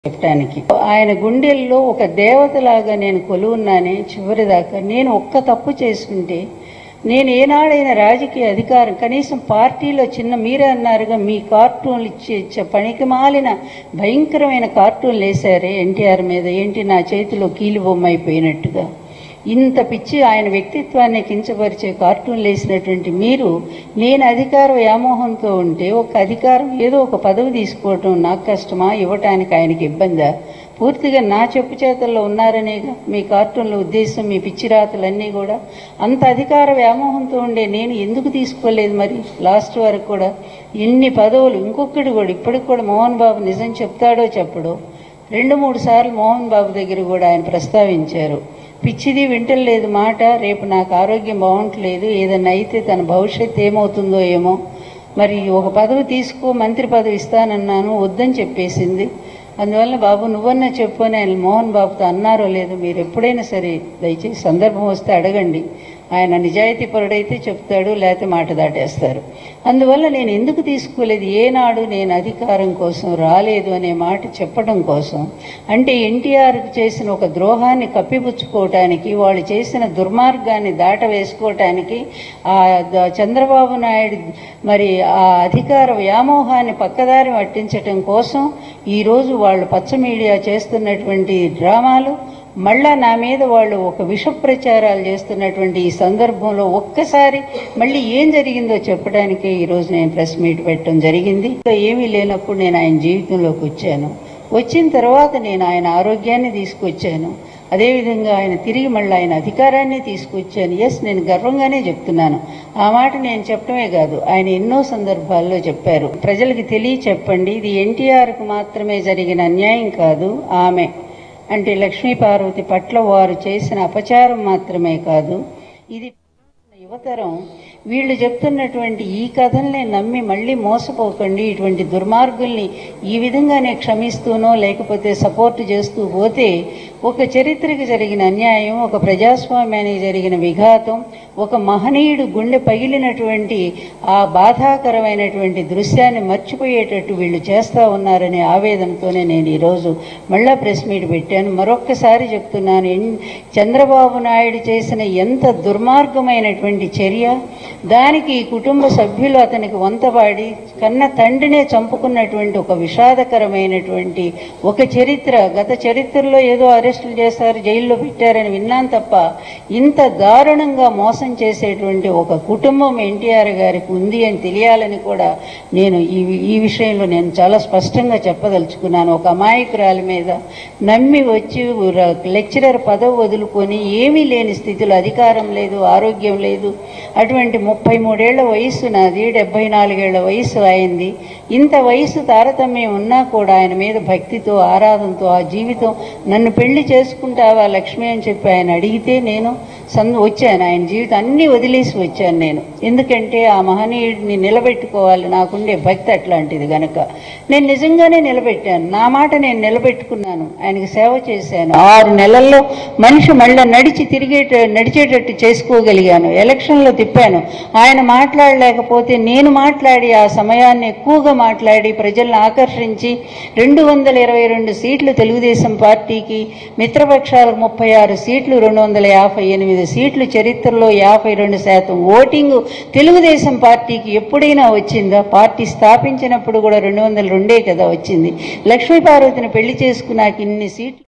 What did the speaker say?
చెప్పడానికి ఆయన గుండెల్లో ఒక దేవతలాగా నేను కొలువున్నానే చివరిదాకా. నేను ఒక్క తప్పు చేసుకుంటే నేను ఏనాడైనా రాజకీయ అధికారం కనీసం పార్టీలో చిన్న మీరే అన్నారుగా మీ కార్టూన్లు ఇచ్చే పనికి మాలిన భయంకరమైన కార్టూన్లు వేశారే ఎన్టీఆర్ మీద, ఏంటి నా చేతిలో కీలు బొమ్మ అయిపోయినట్టుగా ఇంత పిచ్చి ఆయన వ్యక్తిత్వాన్ని కించపరిచే కార్టూన్లు వేసినటువంటి మీరు నేను అధికార వ్యామోహంతో ఉంటే ఒక అధికారం ఏదో ఒక పదవి తీసుకోవటం నాకు కష్టమా, ఇవ్వటానికి ఆయనకి ఇబ్బందా? పూర్తిగా నా చెప్పు చేతల్లో ఉన్నారనేగా మీ కార్టూన్ల ఉద్దేశం, మీ పిచ్చిరాతలన్నీ కూడా. అంత అధికార వ్యామోహంతో ఉండే నేను ఎందుకు తీసుకోలేదు మరి లాస్ట్ వరకు కూడా ఇన్ని పదవులు? ఇంకొకటి కూడా ఇప్పటికి కూడా మోహన్ బాబు నిజం చెప్తాడో చెప్పడో 2-3 సార్లు మోహన్ బాబు దగ్గర కూడా ఆయన ప్రస్తావించారు. పిచ్చిది వింటలేదు మాట, రేపు నాకు ఆరోగ్యం బాగుంటలేదు, ఏదన్నా అయితే తన భవిష్యత్తు ఏమవుతుందో ఏమో, మరి ఒక పదవి తీసుకో, మంత్రి పదవి ఇస్తానన్నాను, వద్దని చెప్పేసింది. అందువల్ల బాబు నువ్వన్నా చెప్పు అని ఆయన మోహన్ బాబుతో అన్నారో లేదు మీరు ఎప్పుడైనా సరే దయచేసి సందర్భం వస్తే అడగండి. ఆయన నిజాయితీ పరుడైతే చెప్తాడు, లేకపోతే మాట దాటేస్తారు. అందువల్ల నేను ఎందుకు తీసుకోలేదు, ఏనాడు నేను అధికారం కోసం రాలేదు అనే మాట చెప్పడం కోసం, అంటే ఎన్టీఆర్కి చేసిన ఒక ద్రోహాన్ని కప్పిపుచ్చుకోవటానికి, వాళ్ళు చేసిన దుర్మార్గాన్ని దాటవేసుకోవటానికి, ఆ చంద్రబాబు నాయుడు మరి ఆ అధికార వ్యామోహాన్ని పక్కదారి పట్టించటం కోసం ఈరోజు వాళ్ళు పచ్చ మీడియా చేస్తున్నటువంటి డ్రామాలు, మళ్ళా నా మీద వాళ్ళు ఒక విష ప్రచారాలు చేస్తున్నటువంటి ఈ సందర్భంలో ఒక్కసారి మళ్ళీ ఏం జరిగిందో చెప్పడానికే ఈరోజు నేను ప్రెస్ మీట్ పెట్టడం జరిగింది. ఏమీ లేనప్పుడు నేను ఆయన జీవితంలోకి వచ్చాను, వచ్చిన తర్వాత నేను ఆయన ఆరోగ్యాన్ని తీసుకొచ్చాను, అదేవిధంగా ఆయన తిరిగి మళ్ళీ ఆయన అధికారాన్ని తీసుకొచ్చాను. ఎస్, నేను గర్వంగానే చెప్తున్నాను. ఆ మాట నేను చెప్పడమే కాదు, ఆయన ఎన్నో సందర్భాల్లో చెప్పారు. ప్రజలకి చెప్పండి, ఇది ఎన్టీఆర్కు మాత్రమే జరిగిన అన్యాయం కాదు, ఆమె అంటే లక్ష్మీ పార్వతి పట్ల వారు చేసిన అపచారం మాత్రమే కాదు, ఇది యువతరం వీళ్ళు చెప్తున్నటువంటి ఈ కథల్ని నమ్మి మళ్ళీ మోసపోకండి. ఇటువంటి దుర్మార్గుల్ని ఈ విధంగానే క్షమిస్తూనో లేకపోతే సపోర్ట్ చేస్తూ పోతే ఒక చరిత్రకి జరిగిన అన్యాయం, ఒక ప్రజాస్వామ్యానికి జరిగిన విఘాతం, ఒక మహనీయుడు గుండె పగిలినటువంటి ఆ బాధాకరమైనటువంటి దృశ్యాన్ని మర్చిపోయేటట్టు వీళ్ళు చేస్తూ ఉన్నారనే ఆవేదనతోనే నేను ఈరోజు మళ్ళా ప్రెస్ మీట్ పెట్టాను. మరొక్కసారి చెప్తున్నాను, చంద్రబాబు నాయుడు చేసిన ఎంత దుర్మార్గమైనటువంటి చర్య, దానికి కుటుంబ సభ్యులు అతనికి వంతపాడి కన్న తండ్రినే చంపుకున్నటువంటి ఒక విషాదకరమైనటువంటి ఒక చరిత్ర. గత చరిత్రలో ఏదో అరెస్టులు చేశారు, జైల్లో పెట్టారని విన్నాను తప్ప ఇంత దారుణంగా మోసం చేసేటువంటి ఒక కుటుంబం ఎన్టీఆర్ గారికి ఉంది అని తెలియాలని కూడా నేను ఈ విషయంలో నేను చాలా స్పష్టంగా చెప్పదలుచుకున్నాను. ఒక అమాయకురాలి మీద నమ్మి వచ్చి లెక్చరర్ పదవి వదులుకొని ఏమీ లేని స్థితిలో, అధికారం లేదు, ఆరోగ్యం లేదు, అటువంటి 33 ఏళ్ల వయసు నాది, 74 ఏళ్ల వయసు అయింది. ఇంత వయసు తారతమ్యం ఉన్నా కూడా ఆయన మీద భక్తితో, ఆరాధనతో ఆ జీవితం, నన్ను పెళ్లి చేసుకుంటావా లక్ష్మి అని చెప్పి ఆయన అడిగితే నేను వచ్చాను. ఆయన జీవితం అన్నీ వదిలేసి వచ్చాను నేను. ఎందుకంటే ఆ మహనీయుడిని నిలబెట్టుకోవాలి, నాకుండే భక్తి అట్లాంటిది గనక నేను నిజంగానే నిలబెట్టాను. నా మాట నేను నిలబెట్టుకున్నాను, ఆయనకి సేవ చేశాను. 6 నెలల్లో మనిషి మళ్ళీ నడిచేటట్టు చేసుకోగలిగాను. ఎలక్షన్లో తిప్పాను, ఆయన మాట్లాడలేకపోతే నేను మాట్లాడి ఆ సమయాన్ని ఎక్కువగా మాట్లాడి ప్రజలను ఆకర్షించి 222 సీట్లు తెలుగుదేశం పార్టీకి, మిత్రపక్షాలకు 36 సీట్లు, 258 సీట్లు, చరిత్రలో 52% ఓటింగ్ తెలుగుదేశం పార్టీకి ఎప్పుడైనా వచ్చిందా? పార్టీ స్థాపించినప్పుడు కూడా 202 కదా వచ్చింది. లక్ష్మీ పార్వతిని పెళ్లి చేసుకున్నాక ఇన్ని సీట్లు